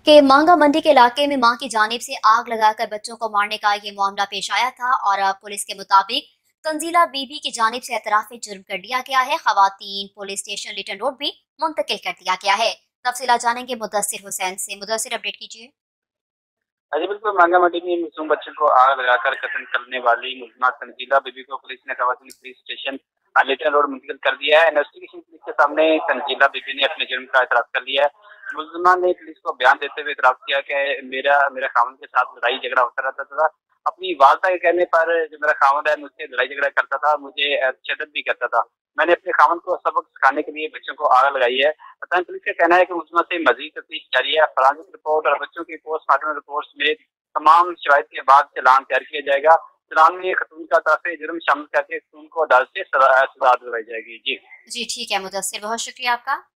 कि मांगा मंडी के इलाके में मां की जानिब से आग लगाकर बच्चों को मारने का ये मामला पेश आया था और अब पुलिस के मुताबिक तंजीला बीबी की जानिब से एतराफ़ जुर्म कर दिया गया है। खवातीन पुलिस स्टेशन लिटन रोड भी मुंतकिल कर दिया गया है। तफसीला जानेंगे मुदस्सिर हुसैन से। मुदस्सिर, अपडेट कीजिए। जी बिल्कुल, मांगा मंडी में मासूम बच्चों को आग लगाकर कत्ल करने वाली मुलजिमा तंजीला बीबी को पुलिस ने खवातीन पुलिस स्टेशन लिटन रोड मुंतकिल कर दिया है। इन्वेस्टिगेशन पुलिस के सामने तंजीला बीबी ने अपने जुर्म का एतराफ़ कर लिया है। मुलजिमा ने पुलिस को बयान देते हुए एतराफ़ किया कि मेरा मेरा खामन के साथ लड़ाई झगड़ा होता रहता था। अपनी वालदा के कहने पर जो मेरा खामन है मुझसे लड़ाई झगड़ा करता था, मुझे तशद्दुद भी करता था। मैंने अपने खामन को सबक सिखाने के लिए बच्चों को आग लगाई है। पुलिस का कहना है कि मुलजिमा से मजीद तफ्तीश जारी है। फॉरेंसिक रिपोर्ट और बच्चों की पोस्टमार्टम रिपोर्ट में तमाम शवाहिद के बाद चालान तैयार किया जाएगा। चालान में खतून का ताफ़े जुर्म शामिल करके खतून को अदालत से सजा दिलवाई जाएगी। जी। जी ठीक है मुदस्सिर, बहुत शुक्रिया आपका।